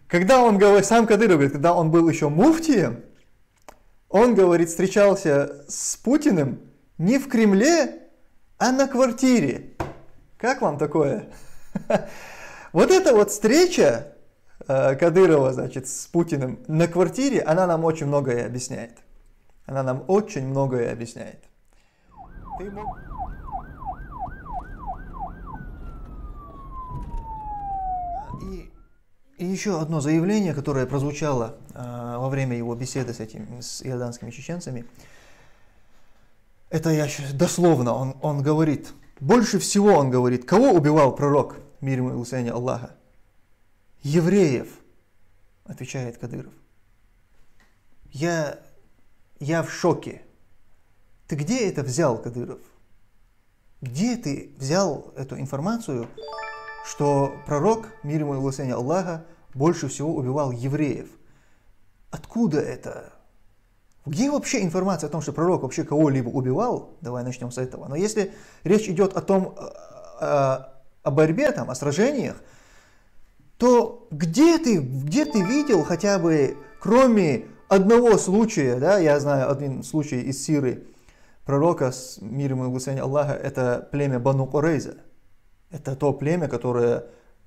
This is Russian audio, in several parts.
Когда он говорит, сам Кадыров говорит, когда он был еще муфтием, он, говорит, встречался с Путиным не в Кремле, а на квартире. Как вам такое? Вот эта вот встреча Кадырова, значит, с Путиным на квартире, она нам очень многое объясняет. Она нам очень многое объясняет. И еще одно заявление, которое прозвучало во время его беседы с иорданскими чеченцами. Это я дословно, он говорит, больше всего он говорит, кого убивал пророк, мир ему и благословение Аллаха? Евреев, отвечает Кадыров. Я в шоке. Ты где это взял, Кадыров? Где ты взял эту информацию, что пророк, мир ему и благословение Аллаха, больше всего убивал евреев? Откуда это? Где вообще информация о том, что пророк вообще кого-либо убивал? Давай начнем с этого. Но если речь идет о том, о борьбе, там, о сражениях, то где ты видел хотя бы, кроме одного случая, да, я знаю один случай из сиры пророка, мир ему и благословение Аллаха, это племя Бану Курейза. Это то племя, которое,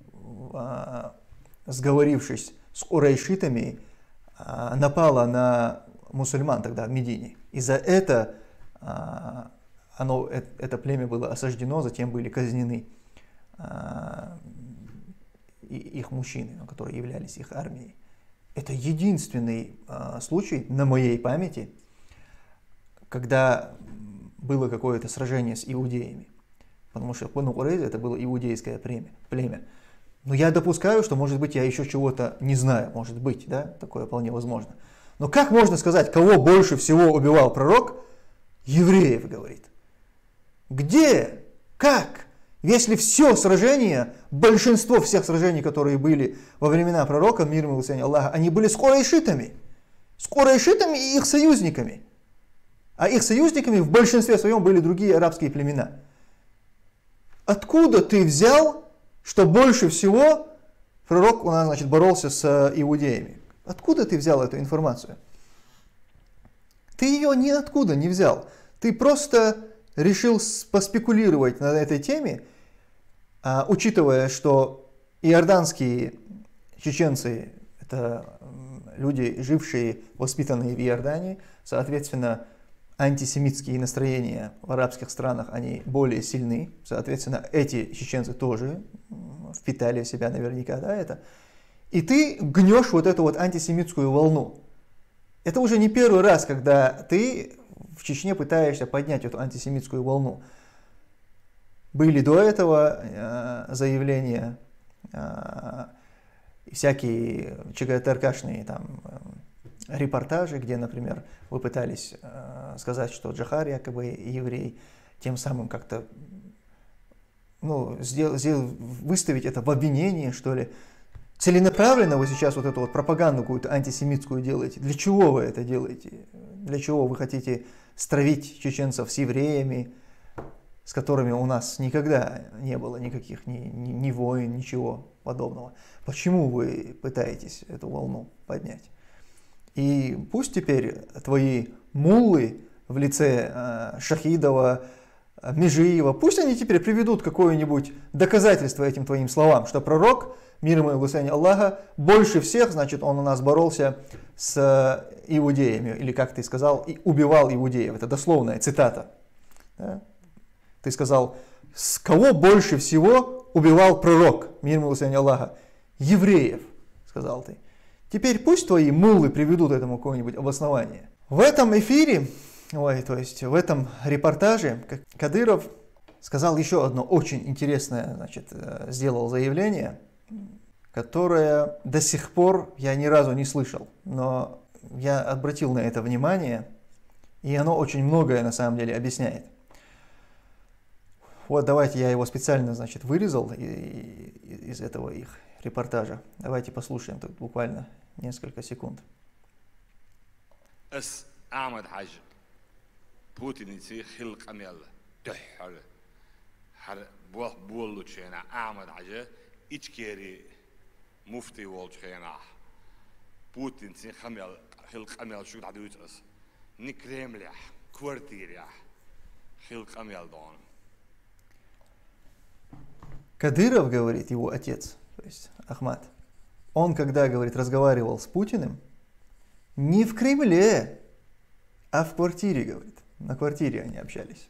сговорившись с курайшитами, напало на мусульман тогда в Медине. И за это это племя было осаждено, затем были казнены их мужчины, которые являлись их армией. Это единственный случай на моей памяти, когда было какое-то сражение с иудеями. Потому что Бану Курейза это было иудейское племя. Но я допускаю, что, может быть, я еще чего-то не знаю. Может быть, да, такое вполне возможно. Но как можно сказать, кого больше всего убивал пророк? Евреев, говорит. Где? Как? Если все сражения, большинство всех сражений, которые были во времена пророка, мир ему и благословение Аллаха, они были с курайшитами. С курайшитами и их союзниками. А их союзниками в большинстве своем были другие арабские племена. Откуда ты взял, что больше всего пророк у нас, значит, боролся с иудеями? Откуда ты взял эту информацию? Ты ее ниоткуда не взял. Ты просто решил поспекулировать на этой теме, учитывая, что иорданские чеченцы – это люди, жившие, воспитанные в Иордании, соответственно, антисемитские настроения в арабских странах, они более сильны, соответственно, эти чеченцы тоже впитали в себя наверняка, да, это. И ты гнешь вот эту вот антисемитскую волну. Это уже не первый раз, когда ты в Чечне пытаешься поднять эту антисемитскую волну. Были до этого заявления, всякие ЧГТРКшные там репортажи, где, например, вы пытались сказать, что Джохар якобы еврей, тем самым как-то выставить это в обвинение, что ли. Целенаправленно вы сейчас вот эту вот пропаганду какую-то антисемитскую делаете. Для чего вы это делаете? Для чего вы хотите стравить чеченцев с евреями, с которыми у нас никогда не было никаких ни войн, ничего подобного? Почему вы пытаетесь эту волну поднять? И пусть теперь твои муллы в лице Шахидова, Межиева, пусть они теперь приведут какое-нибудь доказательство этим твоим словам, что пророк, мир ему и благословение Аллаха, больше всех, значит, он у нас боролся с иудеями, или как ты сказал, и убивал иудеев. Это дословная цитата. Да? Ты сказал, с кого больше всего убивал пророк, мир ему и благословение Аллаха? Евреев, сказал ты. Теперь пусть твои муллы приведут этому какое-нибудь обоснование. В этом эфире, то есть в этом репортаже Кадыров сказал еще одно очень интересное, значит, сделал заявление, которое до сих пор я ни разу не слышал, но я обратил на это внимание, и оно очень многое на самом деле объясняет. Вот давайте я его специально, значит, вырезал из этого их репортажа. Давайте послушаем тут буквально несколько секунд. Ахмад Хаж. Путин يصير خلق أم يلا تح حر بوه بولو شينا أحمد حاجة إيش كيري مفتي والجخينا بوتين سين خميل خلق خميل شو قاعد يوتس نكريم لح كوارتير يا خلق خميل دون. Кадыров, говорит его отец, то есть Ахмат, он, когда, говорит, разговаривал с Путиным, не в Кремле, а в квартире, говорит. На квартире они общались.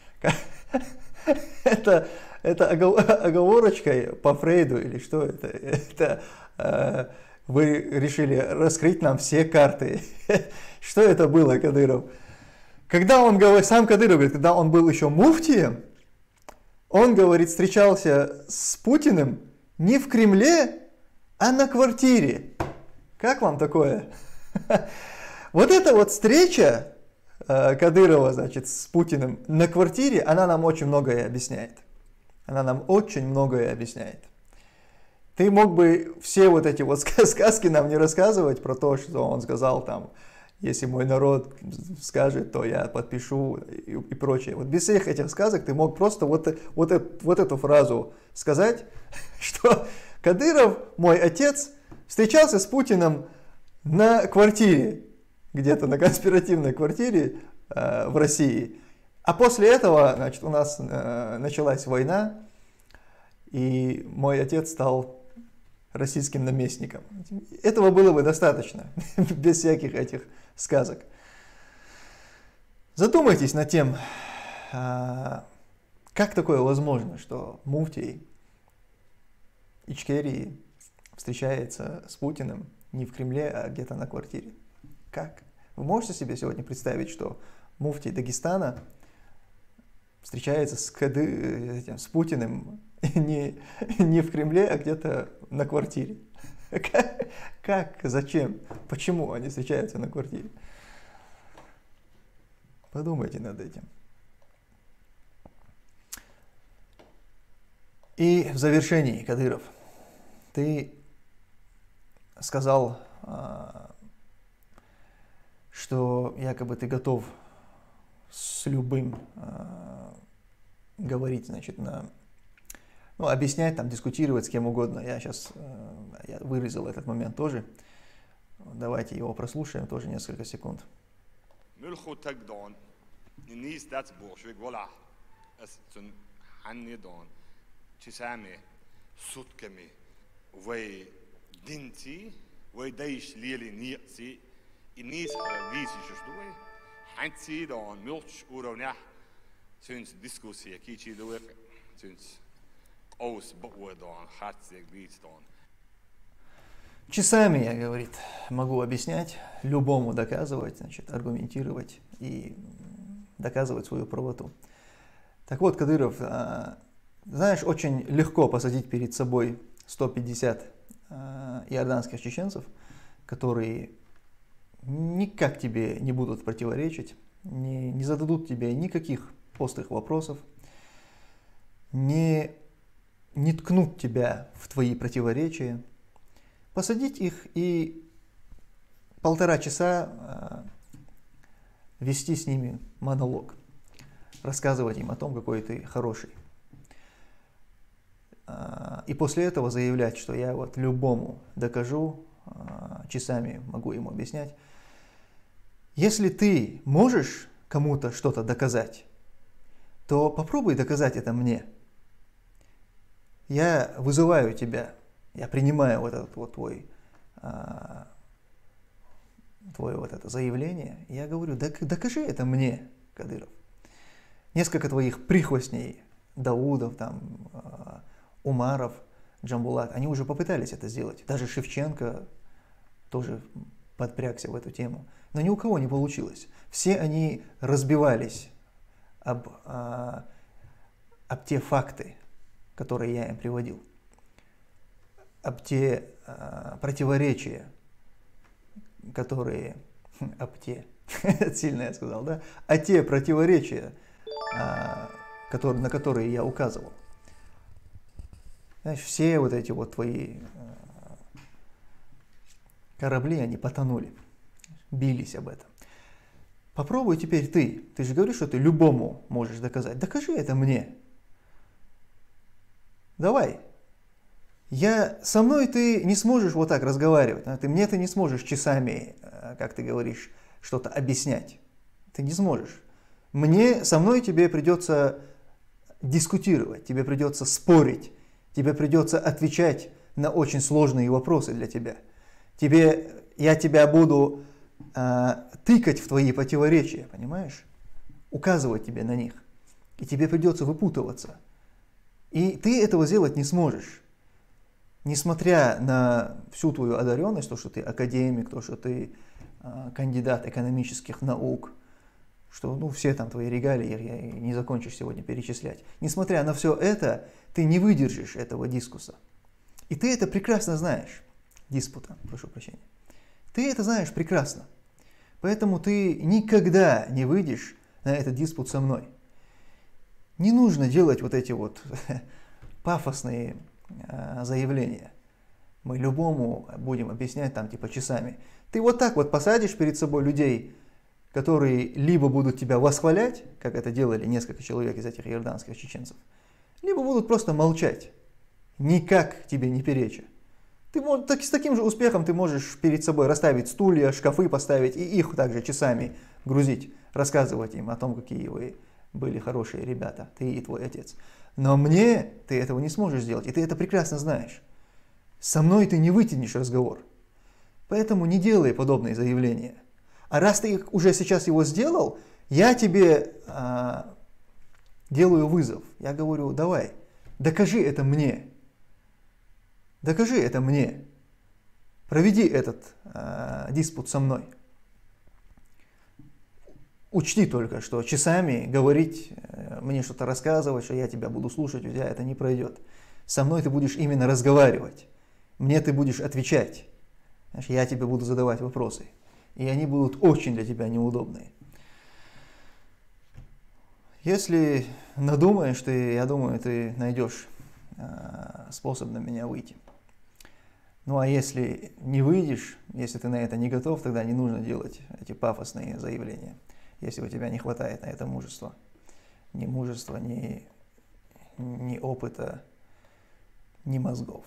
Это оговорочка по Фрейду или что это? Это вы решили раскрыть нам все карты. Что это было, Кадыров? Когда он говорит, сам Кадыров говорит, когда он был еще муфтием, он, говорит, встречался с Путиным не в Кремле, а на квартире. Как вам такое? Вот эта вот встреча Кадырова, значит, с Путиным на квартире, она нам очень многое объясняет. Она нам очень многое объясняет. Ты мог бы все вот эти вот сказки нам не рассказывать про то, что он сказал там, если мой народ скажет, то я подпишу и прочее. Вот без всех этих сказок ты мог просто вот эту фразу сказать, что Кадыров, мой отец, встречался с Путиным на квартире, где-то на конспиративной квартире в России. А после этого, значит, у нас началась война, и мой отец стал российским наместником. Этого было бы достаточно, без всяких этих сказок. Задумайтесь над тем, как такое возможно, что муфтий Ичкерии встречается с Путиным не в Кремле, а где-то на квартире. Как? Вы можете себе сегодня представить, что муфтий Дагестана встречается с Путиным не в Кремле, а где-то на квартире? Как? Зачем? Почему они встречаются на квартире? Подумайте над этим. И в завершении, Кадыров, ты сказал, что якобы ты готов с любым говорить, значит, объяснять, там, дискутировать с кем угодно. Я выразил этот момент тоже. Давайте его прослушаем, тоже несколько секунд. Inis visie shdoe hanti dan mulch urovna sinds diskussie kichi doe sinds aus bodan hartsig битдан. Часами, я, говорит, могу объяснять, любому доказывать, значит, аргументировать и доказывать свою правоту. Так вот, Кадыров, знаешь, очень легко посадить перед собой 150 иорданских чеченцев, которые никак тебе не будут противоречить, не зададут тебе никаких острых вопросов, не ткнут тебя в твои противоречия, посадить их и 1,5 часа вести с ними монолог, рассказывать им о том, какой ты хороший. И после этого заявлять, что я вот любому докажу, часами могу ему объяснять. Если ты можешь кому-то что-то доказать, то попробуй доказать это мне. Я вызываю тебя, я принимаю вот этот вот твое вот это заявление, и я говорю, докажи это мне, Кадыров. Несколько твоих прихвостней, Даудов, там, Умаров, Джамбулат, они уже попытались это сделать. Даже Шевченко тоже подпрягся в эту тему. Но ни у кого не получилось. Все они разбивались об те факты, которые я им приводил. Об те противоречия, которые... сильно я сказал, да? А те противоречия, на которые я указывал. Знаешь, все вот эти вот твои корабли, они потонули, бились об этом. Попробуй теперь ты. Ты же говоришь, что ты любому можешь доказать. Докажи это мне. Давай. Со мной ты не сможешь вот так разговаривать, мне ты не сможешь часами, как ты говоришь, что-то объяснять. Ты не сможешь. Со мной тебе придется дискутировать, тебе придется спорить, тебе придется отвечать на очень сложные вопросы для тебя. Я тебя буду тыкать в твои противоречия, понимаешь? Указывать тебе на них. И тебе придется выпутываться. И ты этого сделать не сможешь. Несмотря на всю твою одаренность, то, что ты академик, то, что ты кандидат экономических наук, что все там твои регалии, я не закончишь сегодня перечислять. Несмотря на все это, ты не выдержишь этого дискуса. И ты это прекрасно знаешь. Диспута, прошу прощения. Ты это знаешь прекрасно. Поэтому ты никогда не выйдешь на этот диспут со мной. Не нужно делать вот эти вот пафосные заявления. Мы любому будем объяснять там типа часами. Ты вот так вот посадишь перед собой людей, которые либо будут тебя восхвалять, как это делали несколько человек из этих иорданских чеченцев, либо будут просто молчать, никак тебе не переча. С таким же успехом ты можешь перед собой расставить стулья, шкафы поставить и их также часами грузить, рассказывать им о том, какие вы были хорошие ребята, ты и твой отец. Но мне ты этого не сможешь сделать, и ты это прекрасно знаешь. Со мной ты не вытянешь разговор. Поэтому не делай подобные заявления. А раз ты уже сейчас его сделал, я тебе делаю вызов. Я говорю, давай, докажи это мне. Докажи это мне. Проведи этот диспут со мной. Учти только, что часами говорить, мне что-то рассказывать, что я тебя буду слушать, у тебя это не пройдет. Со мной ты будешь именно разговаривать. Мне ты будешь отвечать. Знаешь, я тебе буду задавать вопросы. И они будут очень для тебя неудобные. Если надумаешь, я думаю, ты найдешь способ на меня выйти. Ну а если не выйдешь, если ты на это не готов, тогда не нужно делать эти пафосные заявления. Если у тебя не хватает на это мужества. Ни мужества, ни опыта, ни мозгов.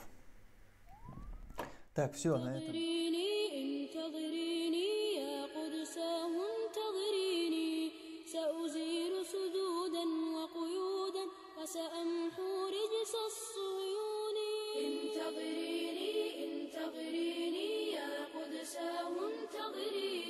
Так, все, на этом. وسأمحو رجس الصهيون انتظريني انتظريني يا قدساه انتظريني